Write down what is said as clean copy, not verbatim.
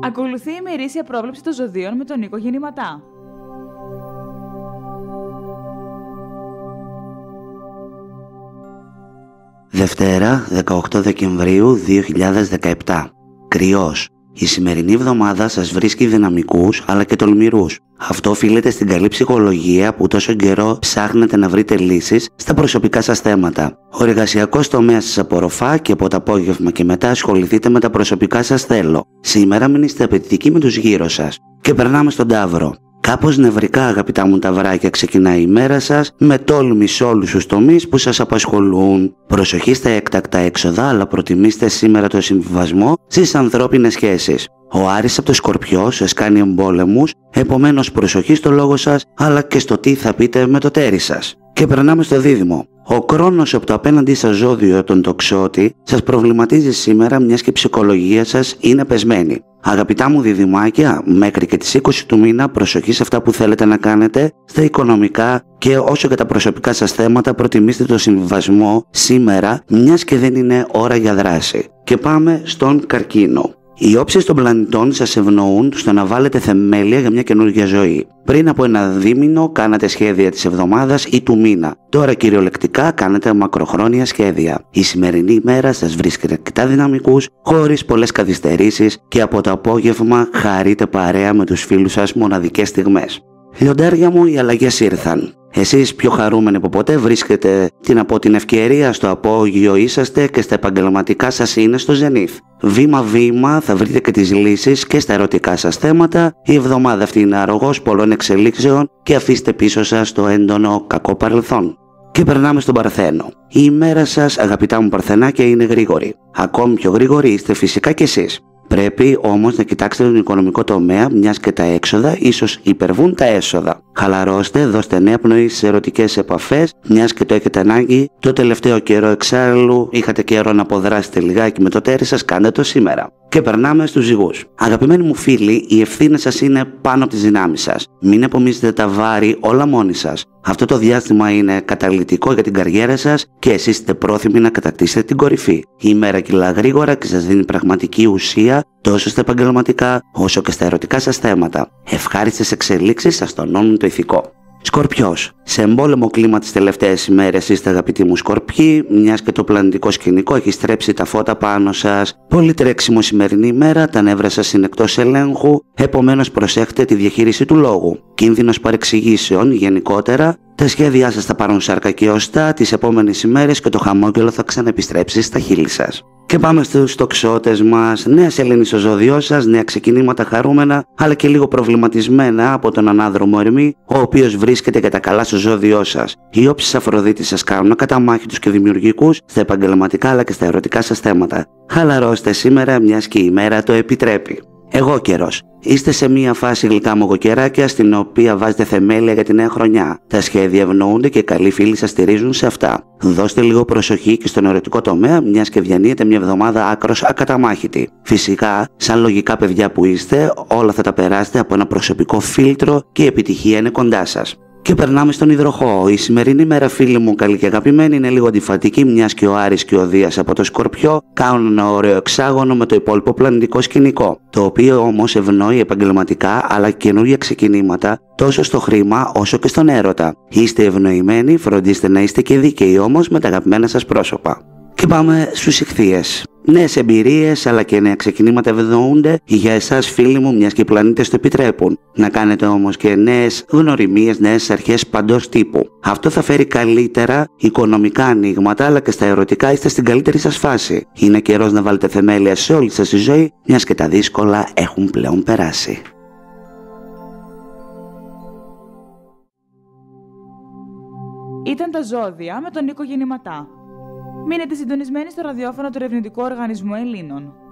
Ακολουθεί η ημερήσια πρόβλεψη των ζωδίων με τον Νίκο Γεννηματά. Δευτέρα, 18 Δεκεμβρίου 2017. Κρυός. Η σημερινή εβδομάδα σας βρίσκει δυναμικούς αλλά και τολμηρούς. Αυτό οφείλεται στην καλή ψυχολογία που τόσο καιρό ψάχνετε να βρείτε λύσεις στα προσωπικά σας θέματα. Ο εργασιακός τομέας σας απορροφά και από το απόγευμα και μετά ασχοληθείτε με τα προσωπικά σας θέλω. Σήμερα μην είστε απαιτητικοί με τους γύρω σας. Και περνάμε στον Ταύρο. Κάπως νευρικά, αγαπητά μου ταυράκια, ξεκινάει η μέρα σας με τόλμη σε όλους τους τομείς που σας απασχολούν. Προσοχή στα έκτακτα έξοδα, αλλά προτιμήστε σήμερα το συμβιβασμό στις ανθρώπινες σχέσεις. Ο Άρης από το Σκορπιό σας κάνει εμπόλεμους, επομένως προσοχή στο λόγο σας, αλλά και στο τι θα πείτε με το τέρι σας. Και περνάμε στο Δίδυμο. Ο Κρόνος από το απέναντί σας ζώδιο, τον Τοξότη, σας προβληματίζει σήμερα μιας και η ψυχολογία σας είναι πεσμένη. Αγαπητά μου διδυμάκια, μέχρι και τις 20 του μήνα προσοχή σε αυτά που θέλετε να κάνετε στα οικονομικά και όσο και τα προσωπικά σας θέματα προτιμήστε το συμβιβασμό σήμερα, μιας και δεν είναι ώρα για δράση. Και πάμε στον Καρκίνο. Οι όψεις των πλανητών σας ευνοούν στο να βάλετε θεμέλια για μια καινούργια ζωή. Πριν από ένα δίμηνο κάνατε σχέδια της εβδομάδας ή του μήνα. Τώρα κυριολεκτικά κάνετε μακροχρόνια σχέδια. Η σημερινή ημέρα σας βρίσκεται αρκετά δυναμικούς, χωρίς πολλές καθυστερήσεις και από το απόγευμα χαρείτε παρέα με τους φίλους σας μοναδικές στιγμές. Λιοντάρια μου, οι αλλαγές ήρθαν. Εσείς πιο χαρούμενοι από ποτέ βρίσκετε την ευκαιρία στο απόγειο είσαστε και στα επαγγελματικά σας είναι στο ζενήθ. Βήμα-βήμα θα βρείτε και τις λύσεις και στα ερωτικά σας θέματα. Η εβδομάδα αυτή είναι αρρωγός πολλών εξελίξεων και αφήστε πίσω σας το έντονο κακό παρελθόν. Και περνάμε στον Παρθένο. Η ημέρα σας, αγαπητά μου Παρθενάκια, είναι γρήγορη. Ακόμη πιο γρήγοροι είστε φυσικά κι εσείς. Πρέπει όμως να κοιτάξετε τον οικονομικό τομέα, μιας και τα έξοδα ίσως υπερβούν τα έσοδα. Χαλαρώστε, δώστε νέα πνοή στις ερωτικές επαφές, μιας και το έχετε ανάγκη. Το τελευταίο καιρό εξάλλου είχατε καιρό να αποδράσετε λιγάκι με το τέρι σας, κάντε το σήμερα. Και περνάμε στους Ζυγούς. Αγαπημένοι μου φίλοι, οι ευθύνες σας είναι πάνω από τις δυνάμεις σας. Μην επομίζετε τα βάρη όλα μόνοι σας. Αυτό το διάστημα είναι καταλυτικό για την καριέρα σας και εσείς είστε πρόθυμοι να κατακτήσετε την κορυφή. Η ημέρα κυλά γρήγορα και σας δίνει πραγματική ουσία τόσο στα επαγγελματικά όσο και στα ερωτικά σας θέματα. Ευχάριστες εξελίξεις σας τονώνουν το ηθικό. Σκορπιός. Σε εμπόλεμο κλίμα τις τελευταίες ημέρες είστε, αγαπητοί μου Σκορπιοί, μιας και το πλανητικό σκηνικό έχει στρέψει τα φώτα πάνω σας. Πολύ τρέξιμο σημερινή ημέρα, τα νεύρα σας είναι εκτός ελέγχου, επομένως προσέχετε τη διαχείριση του λόγου. Κίνδυνος παρεξηγήσεων γενικότερα. Τα σχέδιά σας θα πάρουν σάρκα και οστά τις επόμενες ημέρες και το χαμόγελο θα ξαναεπιστρέψει στα χείλη σας. Και πάμε στους τοξότες μας. Νέα σελήνη στο ζώδιό σας, νέα ξεκινήματα χαρούμενα, αλλά και λίγο προβληματισμένα από τον ανάδρομο Ερμή, ο οποίος βρίσκεται για τα καλά στο ζώδιό σας. Οι όψεις Αφροδίτης σας κάνουν καταμάχητους και δημιουργικούς στα επαγγελματικά αλλά και στα ερωτικά σας θέματα. Χαλαρώστε σήμερα, μιας και η ημέρα το επιτρέπει. Εγώ καιρός. Είστε σε μια φάση γλυκά μογοκαιράκια στην οποία βάζετε θεμέλια για τη νέα χρονιά. Τα σχέδια ευνοούνται και καλοί φίλοι σας στηρίζουν σε αυτά. Δώστε λίγο προσοχή και στον ερωτικό τομέα, μιας και διανύετε μια εβδομάδα άκρως ακαταμάχητη. Φυσικά, σαν λογικά παιδιά που είστε, όλα θα τα περάσετε από ένα προσωπικό φίλτρο και η επιτυχία είναι κοντά σας. Και περνάμε στον Υδροχόο. Η σημερινή μέρα, φίλοι μου, καλή και αγαπημένοι, είναι λίγο αντιφατική, μιας και ο Άρης και ο Δίας από το Σκορπιό κάνουν ένα ωραίο εξάγωνο με το υπόλοιπο πλανητικό σκηνικό. Το οποίο όμως ευνοεί επαγγελματικά αλλά και καινούργια ξεκινήματα τόσο στο χρήμα όσο και στον έρωτα. Είστε ευνοημένοι, φροντίστε να είστε και δίκαιοι όμως με τα αγαπημένα σας πρόσωπα. Και πάμε στους Ιχθύες. Νέες εμπειρίες αλλά και νέα ξεκινήματα ευνοούνται για εσάς, φίλοι μου, μιας και οι πλανήτες το επιτρέπουν. Να κάνετε όμως και νέες γνωριμίες, νέες αρχές παντός τύπου. Αυτό θα φέρει καλύτερα οικονομικά ανοίγματα αλλά και στα ερωτικά είστε στην καλύτερη σας φάση. Είναι καιρός να βάλετε θεμέλια σε όλη σας τη ζωή, μιας και τα δύσκολα έχουν πλέον περάσει. Ήταν τα ζώδια με τον Νίκο Γεννηματά. Μείνετε συντονισμένοι στο ραδιόφωνο του Ερευνητικού Οργανισμού Ελλήνων.